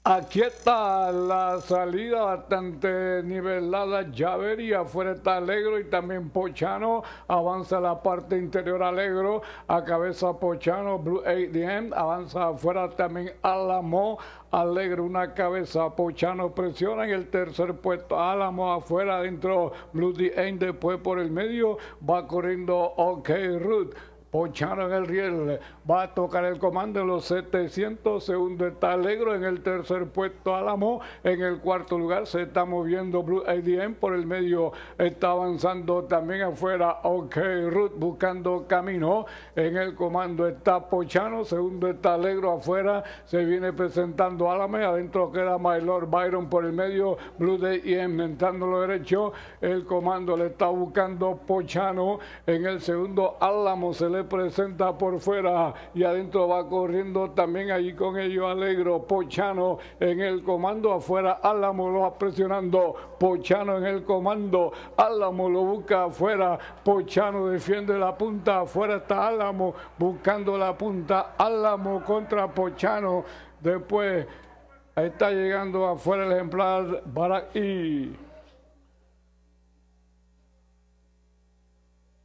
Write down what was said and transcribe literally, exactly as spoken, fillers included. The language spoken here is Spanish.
Aquí está la salida bastante nivelada, Javeri, afuera está Alegro y también Pochano, avanza la parte interior Alegro, a cabeza Pochano, Blue A D M, avanza afuera también Álamo, Alegro una cabeza, Pochano presiona en el tercer puesto, Álamo afuera, adentro Blue D M, después por el medio va corriendo OK Root. Pochano en el riel, va a tocar el comando en los setecientos, segundo está Alegro, en el tercer puesto Álamo, en el cuarto lugar se está moviendo Blue A D M, por el medio está avanzando también afuera OK Root buscando camino, en el comando está Pochano, segundo está Alegro, afuera se viene presentando Álamo, adentro queda My Lord Byron por el medio, Blue A D M entrando lo derecho, el comando le está buscando Pochano, en el segundo Álamo se le presenta por fuera y adentro va corriendo también allí con ellos Alegro, Pochano en el comando, afuera Álamo lo va presionando, Pochano en el comando, Álamo lo busca afuera, Pochano defiende la punta, afuera está Álamo buscando la punta, Álamo contra Pochano, después está llegando afuera el ejemplar Barak I.